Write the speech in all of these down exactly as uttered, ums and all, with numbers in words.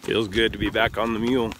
Feels good to be back on the mule.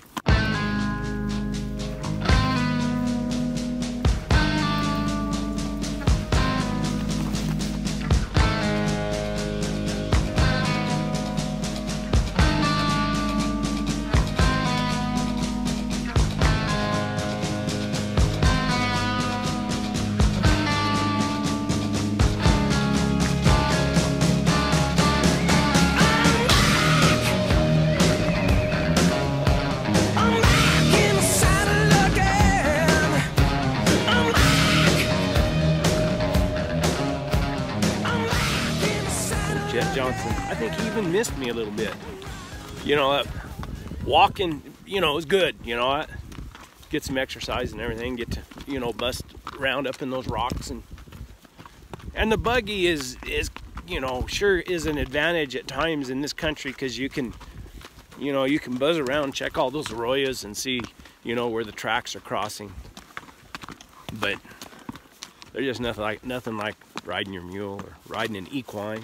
I think he even missed me a little bit. You know, uh, walking, you know, is good. You know, I get some exercise and everything. Get to, you know, bust around up in those rocks, and and the buggy is is, you know, sure is an advantage at times in this country, because you can, you know, you can buzz around, check all those arroyos, and see, you know, where the tracks are crossing. But there's just nothing like nothing like riding your mule or riding an equine.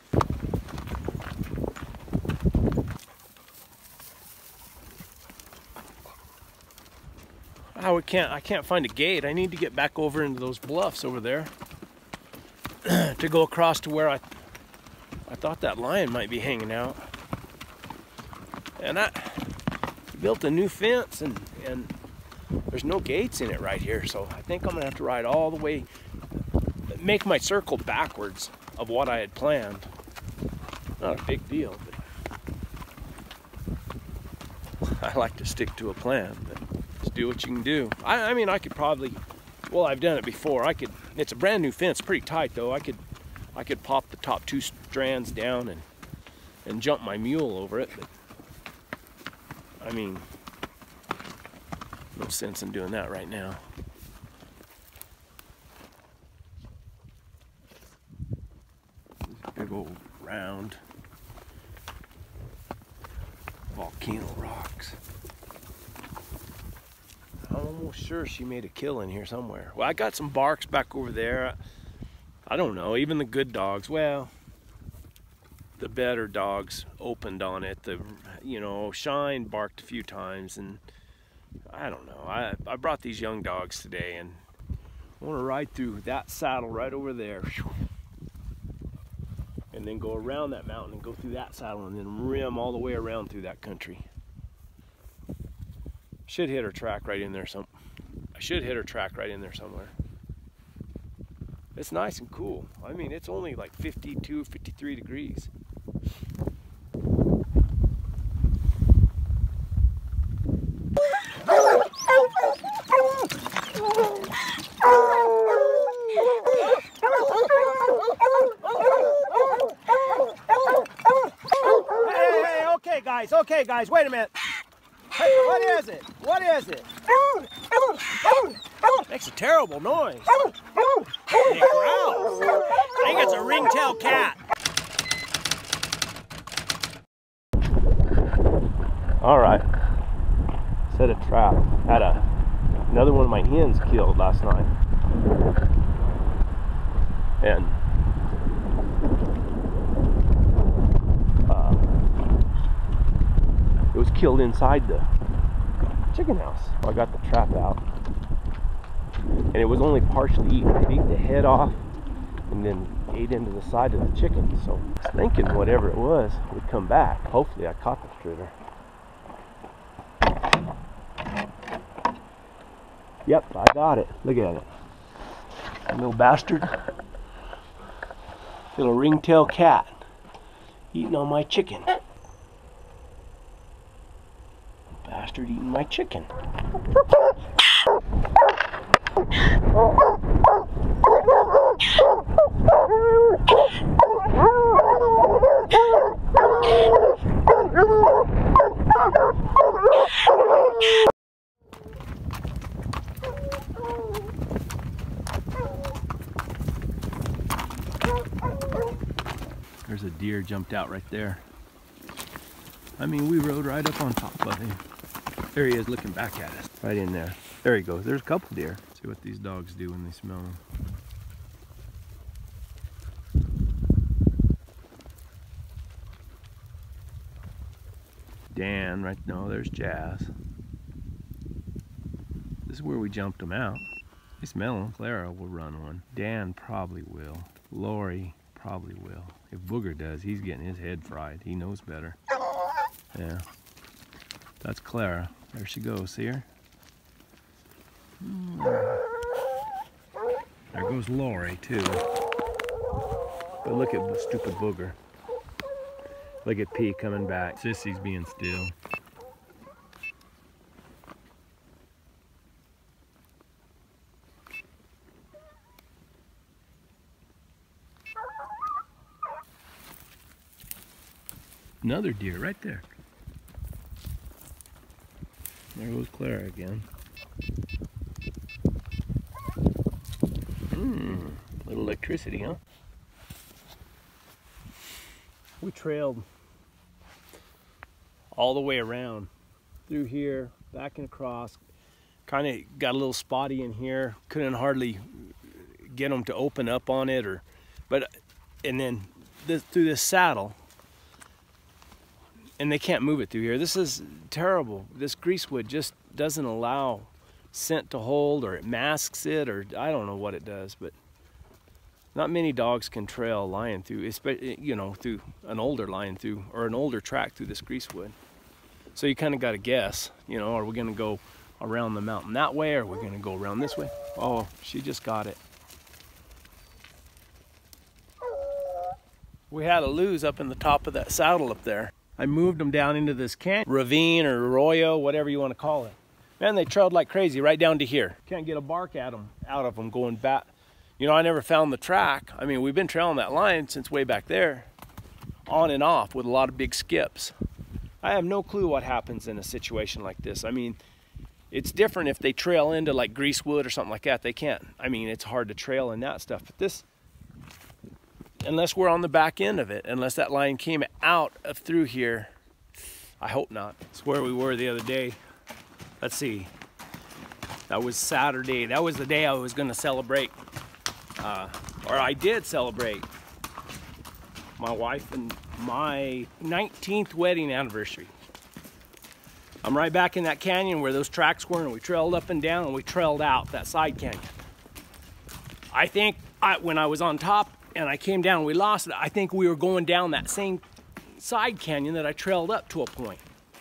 I can't, I can't find a gate. I need to get back over into those bluffs over there to go across to where I, I thought that lion might be hanging out. And I built a new fence, and, and there's no gates in it right here. So I think I'm gonna have to ride all the way, make my circle backwards of what I had planned. Not a big deal, but I like to stick to a plan. But do what you can do. I, I mean, I could probably, well, I've done it before. I could, it's a brand new fence, pretty tight though. I could, I could pop the top two strands down and, and jump my mule over it. But, I mean, no sense in doing that right now. Big old round volcano rocks. I'm almost sure she made a kill in here somewhere. Well, I got some barks back over there. I don't know, even the good dogs, well, the better dogs opened on it. The, you know, Shine barked a few times, and I don't know. I, I brought these young dogs today, and I want to ride through that saddle right over there. And then go around that mountain and go through that saddle and then rim all the way around through that country. Should hit her track right in there some. I should hit her track right in there somewhere. It's nice and cool. I mean, it's only like fifty-two, fifty-three degrees. Hey, hey, okay guys, okay guys, wait a minute. Hey, what is it? What is it? Makes a terrible noise. It growls. I think it's a ringtail cat. All right. Set a trap. Had a another one of my hens killed last night, and it was killed inside the chicken house. So I got the trap out, and it was only partially eaten. It ate the head off and then ate into the side of the chicken. So I was thinking whatever it was would come back. Hopefully I caught the critter. Yep, I got it. Look at it. Little bastard. Little ringtail cat eating on my chicken. Bastard eating my chicken. There's a deer jumped out right there. I mean, we rode right up on top of him. There he is looking back at us, right in there. There he goes. There's a couple deer. See what these dogs do when they smell them. Dan, right? No, there's Jazz. This is where we jumped them out. They smell them. Clara will run one. Dan probably will. Lori probably will. If Booger does, he's getting his head fried. He knows better. Yeah. That's Clara. There she goes. See her? There goes Lori, too. But look at the stupid Booger. Look at P coming back. Sissy's being still. Another deer right there. There goes Clara again. Mmm, little electricity, huh? We trailed all the way around through here, back and across. Kind of got a little spotty in here. Couldn't hardly get them to open up on it, or, but and then this, through this saddle, and they can't move it through here. This is terrible. This greasewood just doesn't allow scent to hold, or it masks it, or I don't know what it does, but not many dogs can trail a lion through, especially, you know, through an older lion through, or an older track through this greasewood. So you kind of got to guess, you know, are we going to go around the mountain that way, or are we going to go around this way? Oh, she just got it. We had a lose up in the top of that saddle up there. I moved them down into this canyon, ravine or arroyo, whatever you want to call it. Man, they trailed like crazy right down to here. Can't get a bark at them, out of them going back. You know, I never found the track. I mean, we've been trailing that line since way back there, on and off with a lot of big skips. I have no clue what happens in a situation like this. I mean, it's different if they trail into like greasewood or something like that. They can't. I mean, it's hard to trail in that stuff. But this, unless we're on the back end of it, unless that line came out of through here, I hope not. It's where we were the other day. Let's see. That was Saturday. That was the day I was going to celebrate. Uh, or I did celebrate my wife and my nineteenth wedding anniversary. I'm right back in that canyon where those tracks were, and we trailed up and down, and we trailed out that side canyon. I think I, when I was on top and I came down and we lost it, I think we were going down that same side canyon that I trailed up to a point.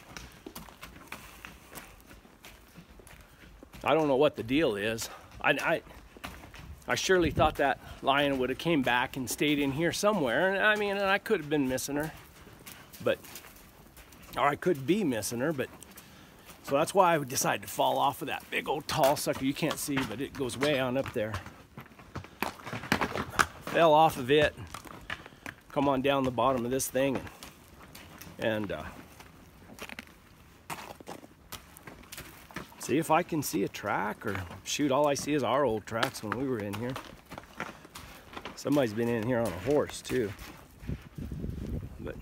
I don't know what the deal is. I, I I surely thought that lion would have came back and stayed in here somewhere. And I mean, and I could have been missing her, but, or I could be missing her, but, so that's why I decided to fall off of that big old tall sucker. You can't see, but it goes way on up there. Fell off of it, come on down the bottom of this thing, and, and uh, see if I can see a track, or shoot, all I see is our old tracks when we were in here. Somebody's been in here on a horse too. But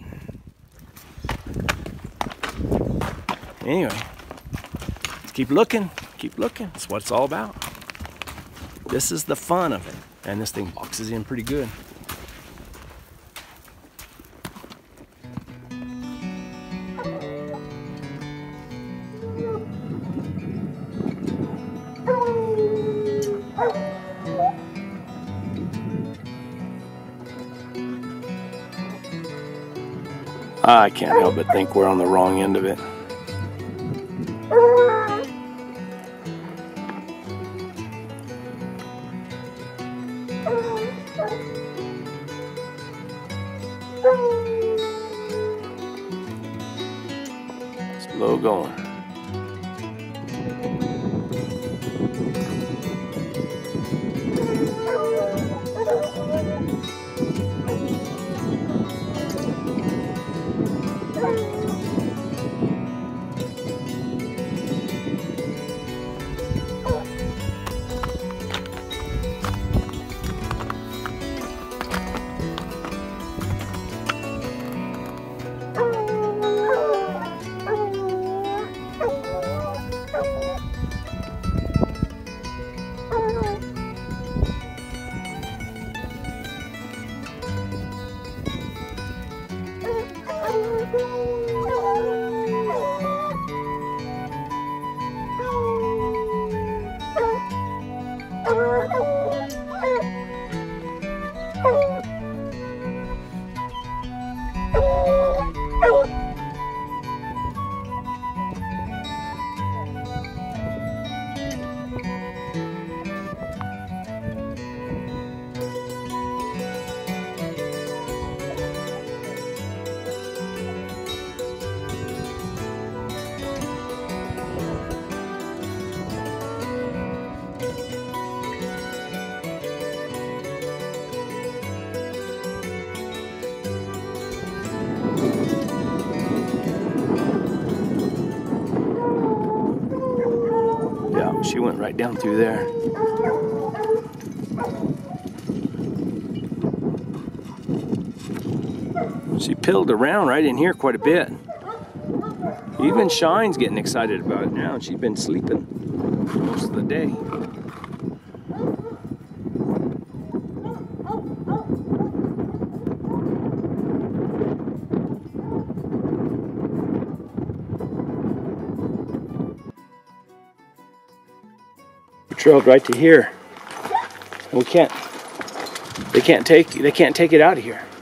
anyway, let's keep looking, keep looking. That's what it's all about. This is the fun of it. And this thing boxes in pretty good. I can't help but think we're on the wrong end of it. Slow going. right down through there. She pilled around right in here quite a bit. Even Shine's getting excited about it now, and she's been sleeping most of the day. We trailed right to here. We can't. They can't take. They can't take it out of here.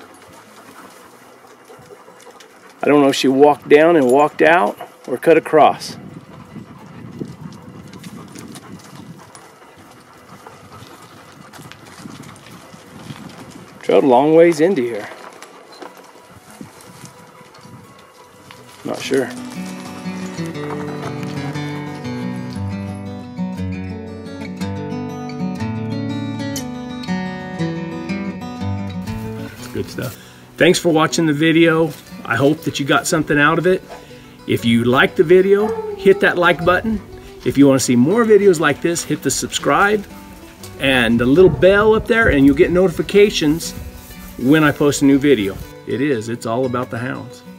I don't know if she walked down and walked out or cut across. Trailed a long ways into here. Not sure. Good stuff. Thanks for watching the video. I hope that you got something out of it. If you liked the video, hit that like button. If you want to see more videos like this, hit the subscribe and the little bell up there, and you'll get notifications when I post a new video. It is, it's all about the hounds.